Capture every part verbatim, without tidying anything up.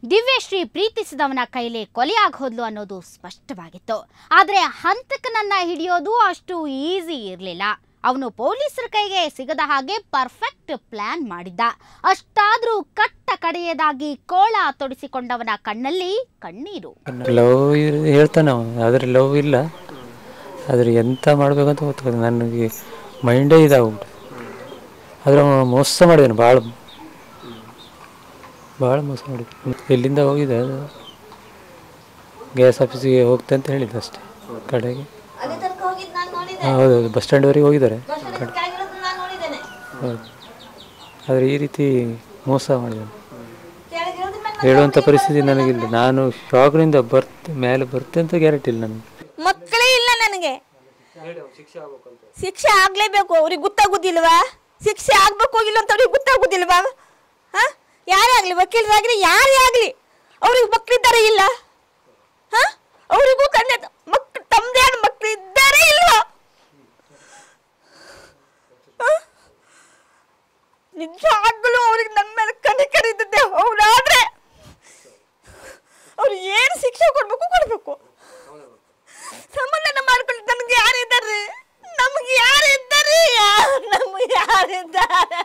ದಿವ್ಯಶ್ರೀ ಪ್ರೀತಿಸಿದವನ ಕೈಲೇ ಕೊಲೆಯಾಗಿ ಹೋದ್ಲು ಅನ್ನೋದು ಸ್ಪಷ್ಟವಾಗಿತ್ತು. ಆದರೆ ಹಂತಕನನ್ನ ಹಿಡಿಯೋದು ಅಷ್ಟು ಈಸಿ ಇರಲಿಲ್ಲ. ಅವನು ಪೊಲೀಸರ ಕೈಗೆ ಸಿಗದ ಹಾಗೆ ಪರ್ಫೆಕ್ಟ್ ಪ್ಲಾನ್ ಮಾಡಿದ್ದ. ಅಷ್ಟಾದ್ರೂ ಕಟ್ಟ ಕಡೆಯದಾಗಿ ಕೋಳ ತೊಡಿಸಿಕೊಂಡವನ ಕಣ್ಣಲ್ಲಿ ಕಣ್ಣೀರು. ಲವ್ ಹೇಳ್ತಾನೆ ಅವನು, ಆದರೆ ಲವ್ ಇಲ್ಲ. ಆದರೆ ಎಂತ ಮಾಡಬೇಕಂತ ಗೊತ್ತಾಗ ನನಗೆ ಮೈಂಡೇ ಇದಾಗ್ಬಿಟ್ಟು. ಆದರೆ ಅವನು ಮೋಸ ಮಾಡಿದ್ದಾನೆ, ಭಾಳ ಭಾಳ ಮೋಸ ಮಾಡಿದ್ದೆ. ಎಲ್ಲಿಂದ ಹೋಗಿದೆ, ಗ್ಯಾಸ್ ಆಫೀಸಿಗೆ ಹೋಗ್ತೆ ಅಂತ ಹೇಳಿದ್ದೆ ಅಷ್ಟೇ. ಕಡೆಗೆ ಹೌದೌದು, ಬಸ್ ಸ್ಟ್ಯಾಂಡ್ವರೆಗೆ ಹೋಗಿದ್ದಾರೆ. ಹೌದು, ಆದರೆ ಈ ರೀತಿ ಮೋಸ ಮಾಡಿದ್ದಾನೆ. ಹೇಳುವಂಥ ಪರಿಸ್ಥಿತಿ ನನಗಿಲ್ಲ. ನಾನು ಶಾಕ್ನಿಂದ ಬರ್ತೆ ಮೇಲೆ ಬರ್ತೆ ಅಂತ ಗ್ಯಾರಂಟಿ ಇಲ್ಲ ನನಗೆ. ಮಕ್ಕಳೇ ಇಲ್ಲ ನನಗೆ. ಶಿಕ್ಷೆ ಆಗ್ಲೇಬೇಕು. ಅವ್ರಿಗೆ ಗೊತ್ತಾಗೋದಿಲ್ವಾ? ಶಿಕ್ಷೆ ಆಗ್ಬೇಕು ಇಲ್ಲ ಅಂತ ಅವ್ರಿಗೆ ಗೊತ್ತಾಗೋದಿಲ್ವಾ? ಹಾ, ಯಾರೇ ಆಗಲಿ, ವಕೀಲರಾಗಲಿ ಯಾರೇ ಆಗಲಿ, ಅವ್ರಿಗೆ ಮಕ್ಕಳಿದ್ದಾರೆ ಇಲ್ಲ? ಹಾ, ಅವರಿಗೂ ಕಣ್ಣ ಮಕ್ ತಮ್ಮದೇ ಆದ ಮಕ್ಕಳು ಇದ್ದಾರೆ ಇಲ್ವಾ? ನಿಜವಾಗ್ಲೂ ಅವ್ರಿಗೆ ನನ್ನ ಮೇಲೆ ಕನಿಕರಿದ್ದೆ. ಅವ್ರಾದ್ರೆ ಅವ್ರು ಏನು ಶಿಕ್ಷೆ ಕೊಡ್ಬೇಕು ಕೊಡ್ಬೇಕು. ಸಮಾಧಾನ ಮಾಡ್ಕೊಂಡು ನಮ್ಗೆ ಯಾರಿದ್ದಾರೆ? ನಮ್ಗೆ ಯಾರಿದ್ದಾರೆ? ನಮ್ಗೆ ಯಾರಿದ್ದಾರೆ?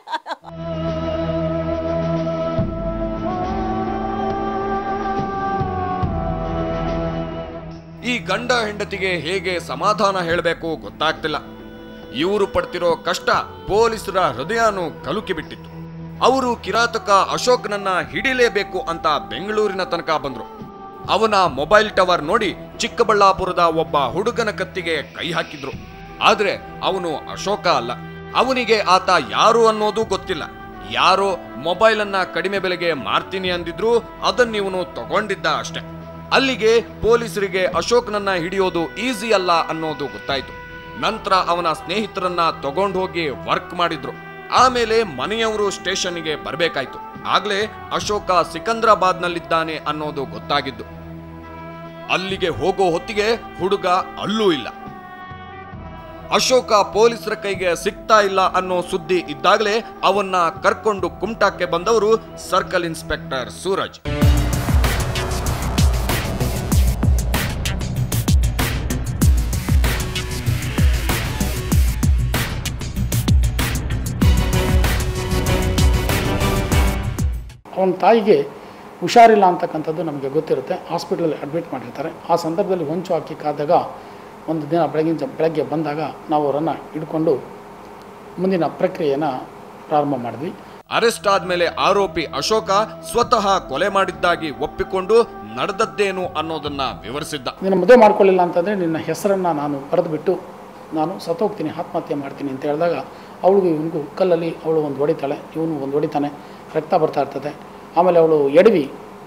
ಈ ಗಂಡ ಹೆಂಡತಿಗೆ ಹೇಗೆ ಸಮಾಧಾನ ಹೇಳಬೇಕು ಗೊತ್ತಾಗ್ತಿಲ್ಲ. ಇವರು ಪಡ್ತಿರೋ ಕಷ್ಟ ಪೊಲೀಸರ ಹೃದಯನೂ ಕಲುಕಿ ಬಿಟ್ಟಿತ್ತು. ಅವರು ಕಿರಾತಕ ಅಶೋಕ್ನನ್ನ ಹಿಡಿಲೇಬೇಕು ಅಂತ ಬೆಂಗಳೂರಿನ ತನಕ ಬಂದ್ರು. ಅವನ ಮೊಬೈಲ್ ಟವರ್ ನೋಡಿ ಚಿಕ್ಕಬಳ್ಳಾಪುರದ ಒಬ್ಬ ಹುಡುಗನ ಕತ್ತಿಗೆ ಕೈ ಹಾಕಿದ್ರು. ಆದ್ರೆ ಅವನು ಅಶೋಕ ಅಲ್ಲ. ಅವನಿಗೆ ಆತ ಯಾರು ಅನ್ನೋದು ಗೊತ್ತಿಲ್ಲ. ಯಾರೋ ಮೊಬೈಲ್ ಅನ್ನ ಕಡಿಮೆ ಬೆಲೆಗೆ ಮಾರ್ತೀನಿ ಅಂದಿದ್ರು, ಅದನ್ನಿವನು ತಗೊಂಡಿದ್ದ ಅಷ್ಟೆ. ಅಲ್ಲಿಗೆ ಪೊಲೀಸರಿಗೆ ಅಶೋಕ್ನನ್ನ ಹಿಡಿಯೋದು ಈಸಿ ಅಲ್ಲ ಅನ್ನೋದು ಗೊತ್ತಾಯ್ತು. ನಂತರ ಅವನ ಸ್ನೇಹಿತರನ್ನ ತಗೊಂಡು ಹೋಗಿ ವರ್ಕ್ ಮಾಡಿದ್ರು. ಆಮೇಲೆ ಮನೆಯವರು ಸ್ಟೇಷನ್ಗೆ ಬರಬೇಕಾಯ್ತು. ಆಗ್ಲೇ ಅಶೋಕ ಸಿಕಂದ್ರಾಬಾದ್ನಲ್ಲಿದ್ದಾನೆ ಅನ್ನೋದು ಗೊತ್ತಾಗಿದ್ದು. ಅಲ್ಲಿಗೆ ಹೋಗೋ ಹೊತ್ತಿಗೆ ಹುಡುಗ ಅಲ್ಲೂ ಇಲ್ಲ. ಅಶೋಕ ಪೊಲೀಸರ ಕೈಗೆ ಸಿಗ್ತಾ ಇಲ್ಲ ಅನ್ನೋ ಸುದ್ದಿ ಇದ್ದಾಗಲೇ ಅವನ್ನ ಕರ್ಕೊಂಡು ಕುಮಟಾಕ್ಕೆ ಬಂದವರು ಸರ್ಕಲ್ ಇನ್ಸ್ಪೆಕ್ಟರ್ ಸೂರಜ್. ಅವನ ತಾಯಿಗೆ ಹುಷಾರಿಲ್ಲ ಅಂತಕ್ಕಂಥದ್ದು ನಮಗೆ ಗೊತ್ತಿರುತ್ತೆ. ಹಾಸ್ಪಿಟಲಲ್ಲಿ ಅಡ್ಮಿಟ್ ಮಾಡಿರ್ತಾರೆ. ಆ ಸಂದರ್ಭದಲ್ಲಿ ಹೊಂಚು ಹಾಕಿ ಕಾದಾಗ ಒಂದು ದಿನ ಬೆಳಗಿನ ಬೆಳಗ್ಗೆ ಬಂದಾಗ ನಾವು ಅವರನ್ನು ಹಿಡ್ಕೊಂಡು ಮುಂದಿನ ಪ್ರಕ್ರಿಯೆಯನ್ನು ಪ್ರಾರಂಭ ಮಾಡಿದ್ವಿ. ಅರೆಸ್ಟ್ ಆದ್ಮೇಲೆ ಆರೋಪಿ ಅಶೋಕ ಸ್ವತಃ ಕೊಲೆ ಮಾಡಿದ್ದಾಗಿ ಒಪ್ಪಿಕೊಂಡು ನಡೆದದ್ದೇನು ಅನ್ನೋದನ್ನ ವಿವರಿಸಿದ್ದ. ನಿನ್ನ ಮದುವೆ ಮಾಡ್ಕೊಳ್ಳಿಲ್ಲ ಅಂತಂದರೆ ನಿನ್ನ ಹೆಸರನ್ನು ನಾನು ಬರೆದು ಬಿಟ್ಟು ನಾನು ಸತ್ತೋಗ್ತೀನಿ, ಆತ್ಮಹತ್ಯೆ ಮಾಡ್ತೀನಿ ಅಂತ ಹೇಳಿದಾಗ ಅವಳಿಗೂ ಇವನಿಗೂ ಕಲ್ಲಲ್ಲಿ ಅವಳು ಒಂದು ಹೊಡಿತಾಳೆ, ಇವನು ಒಂದು ಹೊಡಿತಾನೆ, ರಕ್ತ ಬರ್ತಾ ಇರ್ತದೆ. ಆಮೇಲೆ ಅವಳು ಎಡವಿ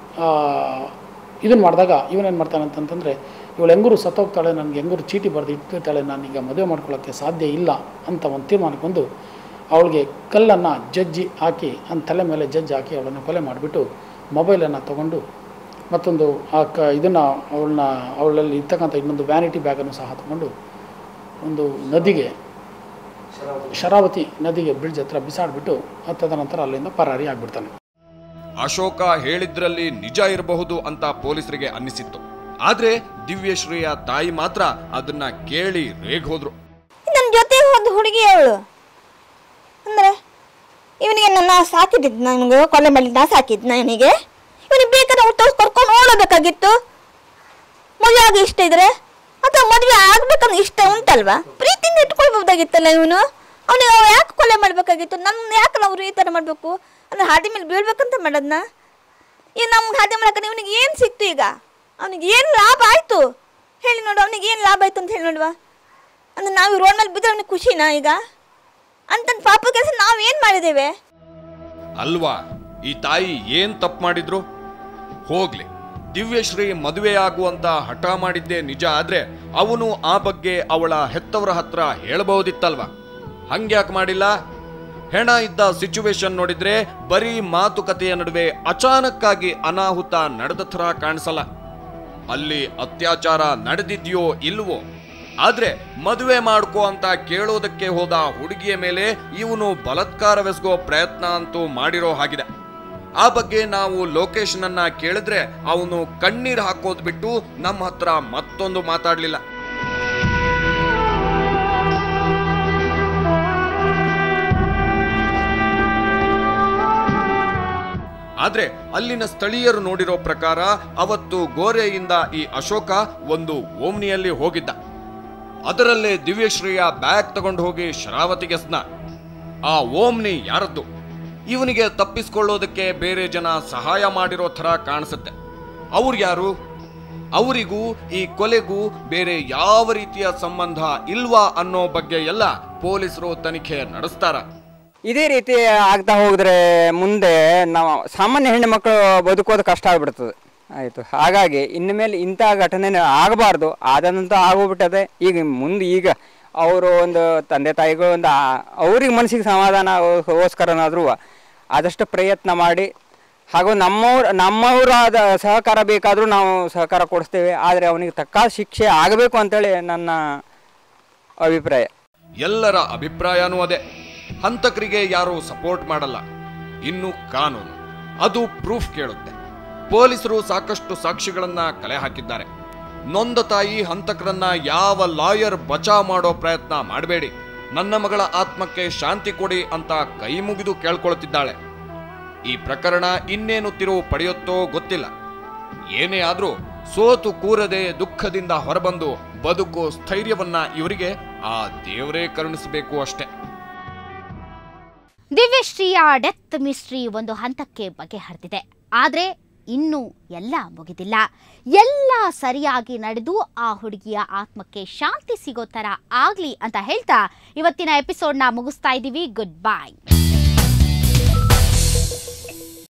ಇದನ್ನು ಮಾಡಿದಾಗ ಇವನೇನು ಮಾಡ್ತಾನೆ ಅಂತಂತಂದರೆ, ಇವಳು ಹೆಂಗೂರು ಸತ್ತೋಗ್ತಾಳೆ, ನನಗೆ ಹೆಂಗೂರು ಚೀಟಿ ಬರೆದು ಇಟ್ಟಿರ್ತಾಳೆ, ನಾನೀಗ ಮದುವೆ ಮಾಡ್ಕೊಳ್ಳೋಕ್ಕೆ ಸಾಧ್ಯ ಇಲ್ಲ ಅಂತ ಒಂದು ತೀರ್ಮಾನಕ್ಕೊಂದು ಅವಳಿಗೆ ಕಲ್ಲನ್ನು ಜಜ್ಜಿ ಹಾಕಿ ನನ್ನ ತಲೆ ಮೇಲೆ ಜಜ್ಜಿ ಹಾಕಿ ಅವಳನ್ನು ಕೊಲೆ ಮಾಡಿಬಿಟ್ಟು ಮೊಬೈಲನ್ನು ತೊಗೊಂಡು ಮತ್ತೊಂದು ಆ ಕ ಇದನ್ನು ಅವಳನ್ನ ಅವಳಲ್ಲಿ ಇರ್ತಕ್ಕಂಥ ಇನ್ನೊಂದು ವ್ಯಾನಿಟಿ ಬ್ಯಾಗನ್ನು ಸಹ ತೊಗೊಂಡು ಒಂದು ನದಿಗೆ, ಶರಾವತಿ ನದಿಗೆ ಬ್ರಿಡ್ಜ್ ಹತ್ರ ಬಿಸಾಡಿಬಿಟ್ಟು ಹತ್ತದ ನಂತರ ಅಲ್ಲಿಂದ ಪರಾರಿ ಆಗಿಬಿಡ್ತಾನೆ. ಅಶೋಕ ಹೇಳಿದ್ರಲ್ಲಿ ನಿಜ ಇರಬಹುದು ಅಂತ ಪೊಲೀಸರಿಗೆ ಅನ್ನಿಸಿತ್ತು. ಆದ್ರೆ ದಿವ್ಯಶ್ರೀಯ ತಾಯಿ ಮಾತ್ರ ಅದನ್ನ ಕೇಳಿ ರೇಗ್ ಹೋದ್ರು. ನನ್ನ ಜೊತೆ ಹೋದ ಹುಡುಗಿ ಅವಳು ಅಂದ್ರೆ ಇವನಿಗೆ ನನ್ನ ಸಾಕಿದ್ದ, ನನಗೆ ಕೊಲೆ ಮಾಡಿದ್ದ ಸಾಕಿದ್ನ ಇವನಿಗೆ. ಇವನಿಗೆ ಬೇಕಾದ್ರೆ ಅವ್ರು ತೋರ್ಸ್ ಕರ್ಕೊಂಡು ಓಡಬೇಕಾಗಿತ್ತು. ಮದುವೆ ಆಗಿ ಇಷ್ಟ ಇದ್ರೆ ಅಥವಾ ಮದುವೆ ಆಗ್ಬೇಕಂದ್ರೆ ಇಷ್ಟ ಉಂಟಲ್ವಾ, ಪ್ರೀತಿಯಿಂದ ಇಟ್ಕೊಳ್ಬಹುದಾಗಿತ್ತಲ್ಲ ಇವನು. ಅವನಿಗೆ ಯಾಕೆ ಕೊಲೆ ಮಾಡ್ಬೇಕಾಗಿತ್ತು? ನನ್ನ ಯಾಕೆ ನಾವು ಈ ಥರ ಮಾಡಬೇಕು ಅಂದ್ರೆ ಹಾದಿ ಮೇಲೆ ಬೀಳ್ಬೇಕಂತ ಮಾಡೋದನ್ನ. ಈಗ ನಮ್ಗೆ ಹಾದಿ ಮಾಡಕ್ಕೆ ಇವನಿಗೆ ಏನು ಸಿಕ್ತು? ಈಗ ಅವನಿಗೆ ಏನು ಲಾಭ ಆಯಿತು ಹೇಳಿ ನೋಡು. ಅವನಿಗೆ ಏನು ಲಾಭ ಆಯಿತು ಅಂತ ಹೇಳಿ ನೋಡುವ. ಅಂದ್ರೆ ನಾವು ರೋಡ್ ಮೇಲೆ ಬಿದ್ದರೆ ಅವನಿಗೆ ಖುಷಿನಾ? ಈಗ ಅಂತಂದು ಪಾಪ ಕೆಲಸ ನಾವು ಏನು ಮಾಡಿದ್ದೇವೆ ಅಲ್ವಾ? ಈ ತಾಯಿ ಏನ್ ತಪ್ಪು ಮಾಡಿದ್ರು? ಹೋಗ್ಲಿ, ದಿವ್ಯಶ್ರೀ ಮದುವೆಯಾಗುವಂತ ಹಠ ಮಾಡಿದ್ದೇ ನಿಜ ಆದ್ರೆ ಅವನು ಆ ಬಗ್ಗೆ ಅವಳ ಹೆತ್ತವರ ಹತ್ರ ಹೇಳಬಹುದಿತ್ತಲ್ವಾ? ಹಂಗ್ಯಾಕೆ ಮಾಡಿಲ್ಲ? ಹೆಣ ಇದ್ದ ಸಿಚುವೇಶನ್ ನೋಡಿದ್ರೆ ಬರೀ ಮಾತುಕತೆಯ ನಡುವೆ ಅಚಾನಕ್ಕಾಗಿ ಅನಾಹುತ ನಡೆದ ಥರ ಕಾಣಿಸಲ್ಲ. ಅಲ್ಲಿ ಅತ್ಯಾಚಾರ ನಡೆದಿದ್ಯೋ ಇಲ್ವೋ, ಆದ್ರೆ ಮದುವೆ ಮಾಡ್ಕೋ ಅಂತ ಕೇಳೋದಕ್ಕೆ ಹೋದ ಹುಡುಗಿಯ ಮೇಲೆ ಇವನು ಬಲಾತ್ಕಾರವೆಸಗೋ ಪ್ರಯತ್ನ ಅಂತೂ ಮಾಡಿರೋ ಹಾಗಿದೆ. ಆ ಬಗ್ಗೆ ನಾವು ಲೋಕೇಶ್ನನ್ನ ಕೇಳಿದ್ರೆ ಅವನು ಕಣ್ಣೀರ್ ಹಾಕೋದ್ ಬಿಟ್ಟು ನಮ್ಮ ಹತ್ರ ಮತ್ತೊಂದು ಮಾತಾಡ್ಲಿಲ್ಲ. ಆದ್ರೆ ಅಲ್ಲಿನ ಸ್ಥಳೀಯರು ನೋಡಿರೋ ಪ್ರಕಾರ ಅವತ್ತು ಗೋರೆಯಿಂದ ಈ ಅಶೋಕ ಒಂದು ಓಮ್ನಿಯಲ್ಲಿ ಹೋಗಿದ್ದ. ಅದರಲ್ಲೇ ದಿವ್ಯಶ್ರೀಯ ಬ್ಯಾಗ್ ತಗೊಂಡು ಹೋಗಿ ಶರಾವತಿಗೆ ಸ್ನ. ಆ ಓಮ್ನಿ ಯಾರದ್ದು? ಇವನಿಗೆ ತಪ್ಪಿಸ್ಕೊಳ್ಳೋದಕ್ಕೆ ಬೇರೆ ಜನ ಸಹಾಯ ಮಾಡಿರೋ ಥರ ಕಾಣಿಸುತ್ತೆ. ಅವ್ರು ಯಾರು? ಅವರಿಗೂ ಈ ಕೊಲೆಗೂ ಬೇರೆ ಯಾವ ರೀತಿಯ ಸಂಬಂಧ ಇಲ್ವಾ ಅನ್ನೋ ಬಗ್ಗೆ ಎಲ್ಲ ಪೊಲೀಸರು ತನಿಖೆ ನಡೆಸ್ತಾರ. ಇದೇ ರೀತಿ ಆಗ್ತಾ ಹೋಗಿದ್ರೆ ಮುಂದೆ ನಾವು ಸಾಮಾನ್ಯ ಹೆಣ್ಣು ಮಕ್ಕಳು ಬದುಕೋದು ಕಷ್ಟ ಆಗ್ಬಿಡ್ತದೆ. ಆಯಿತು, ಹಾಗಾಗಿ ಇನ್ನು ಮೇಲೆ ಇಂಥ ಘಟನೆ ಆಗಬಾರ್ದು. ಆದಂತೂ ಆಗೋಗ್ಬಿಟ್ಟದೆ. ಈಗ ಮುಂದೆ ಈಗ ಅವರು ಒಂದು ತಂದೆ ತಾಯಿಗಳು ಒಂದು ಅವ್ರಿಗೆ ಮನಸ್ಸಿಗೆ ಸಮಾಧಾನಗೋಸ್ಕರನಾದರೂ ಆದಷ್ಟು ಪ್ರಯತ್ನ ಮಾಡಿ, ಹಾಗೂ ನಮ್ಮವ್ರ ನಮ್ಮವರಾದ ಸಹಕಾರ ಬೇಕಾದರೂ ನಾವು ಸಹಕಾರ ಕೊಡಿಸ್ತೇವೆ. ಆದರೆ ಅವನಿಗೆ ತಕ್ಕ ಶಿಕ್ಷೆ ಆಗಬೇಕು ಅಂತೇಳಿ ನನ್ನ ಅಭಿಪ್ರಾಯ. ಎಲ್ಲರ ಅಭಿಪ್ರಾಯನೂ ಅದೇ. ಹಂತಕರಿಗೆ ಯಾರೂ ಸಪೋರ್ಟ್ ಮಾಡಲ್ಲ. ಇನ್ನು ಕಾನೂನು ಅದು ಪ್ರೂಫ್ ಕೇಳುತ್ತೆ. ಪೊಲೀಸರು ಸಾಕಷ್ಟು ಸಾಕ್ಷಿಗಳನ್ನ ಕಲೆ ಹಾಕಿದ್ದಾರೆ. ನೊಂದ ತಾಯಿ ಹಂತಕರನ್ನ ಯಾವ ಲಾಯರ್ ಬಚಾವ್ ಮಾಡೋ ಪ್ರಯತ್ನ ಮಾಡಬೇಡಿ, ನನ್ನ ಮಗಳ ಆತ್ಮಕ್ಕೆ ಶಾಂತಿ ಕೊಡಿ ಅಂತ ಕೈ ಮುಗಿದು ಕೇಳ್ಕೊಳ್ತಿದ್ದಾಳೆ. ಈ ಪ್ರಕರಣ ಇನ್ನೇನು ತಿರುವು ಪಡೆಯುತ್ತೋ ಗೊತ್ತಿಲ್ಲ. ಏನೇ ಆದ್ರೂ ಸೋತು ಕೂರದೆ ದುಃಖದಿಂದ ಹೊರಬಂದು ಬದುಕೋ ಸ್ಥೈರ್ಯವನ್ನ ಇವರಿಗೆ ಆ ದೇವರೇ ಕರುಣಿಸಬೇಕು ಅಷ್ಟೇ. ದಿವ್ಯಶ್ರೀಯ ಡೆತ್ ಮಿಸ್ಟ್ರಿ ಒಂದು ಹಂತಕ್ಕೆ ಬಗೆಹರಿದಿದೆ. ಆದರೆ ಇನ್ನೂ ಎಲ್ಲ ಮುಗಿದಿಲ್ಲ. ಎಲ್ಲ ಸರಿಯಾಗಿ ನಡೆದು ಆ ಹುಡುಗಿಯ ಆತ್ಮಕ್ಕೆ ಶಾಂತಿ ಸಿಗೋ ಥರ ಆಗ್ಲಿ ಅಂತ ಹೇಳ್ತಾ ಇವತ್ತಿನ ಎಪಿಸೋಡ್ನ ಮುಗಿಸ್ತಾ ಇದ್ದೀವಿ. Good by.